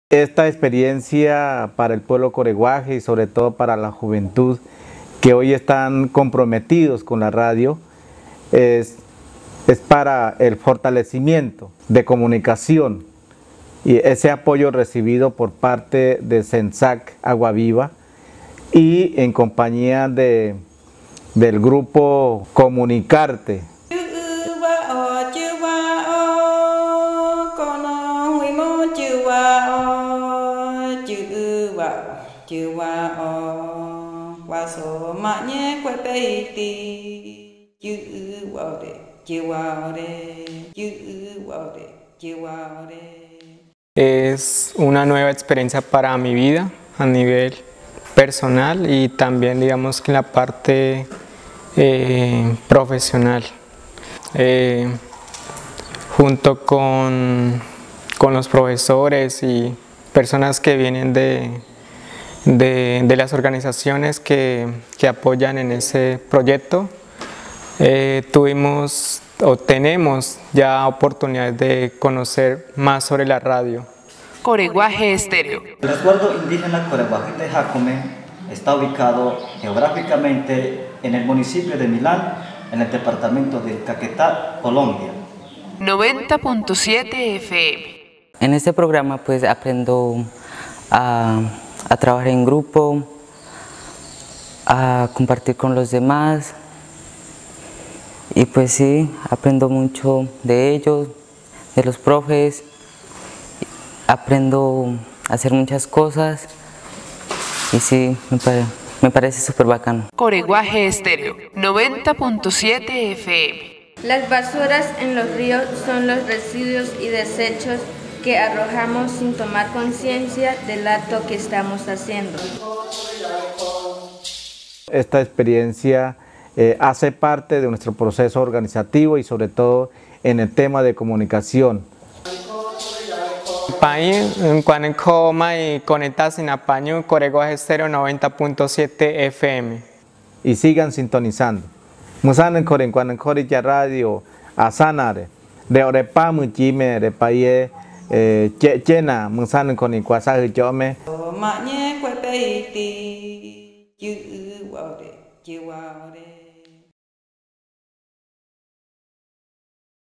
Esta experiencia para el pueblo coreguaje y sobre todo para la juventud que hoy están comprometidos con la radio es para el fortalecimiento de comunicación y ese apoyo recibido por parte de SENSAC Agua Viva y en compañía del grupo Comunicarte. Es una nueva experiencia para mi vida a nivel personal y también digamos que en la parte profesional. Junto con los profesores y personas que vienen de las organizaciones que apoyan en ese proyecto, tuvimos o tenemos ya oportunidades de conocer más sobre la radio. Coreguaje Estéreo. El resguardo indígena Coreguaje de Jacome está ubicado geográficamente en el municipio de Milán, en el departamento de Caquetá, Colombia. 90.7 FM. En este programa pues aprendo a trabajar en grupo, a compartir con los demás y pues sí, aprendo mucho de ellos, de los profes, aprendo a hacer muchas cosas y sí, me parece súper bacano. Coreguaje Estéreo, 90.7 FM. Las basuras en los ríos son los residuos y desechos que arrojamos sin tomar conciencia del acto que estamos haciendo. Esta experiencia hace parte de nuestro proceso organizativo y sobre todo en el tema de comunicación. País, cuando y conectas en apaño, Coreguaje Estéreo 90.7 FM. Y sigan sintonizando. Musanen Coren cuando ya radio asanare de orepa muchime de país llena musanen con el cuasaje yome. Mañe cuepeiti, yu waude, yu waude.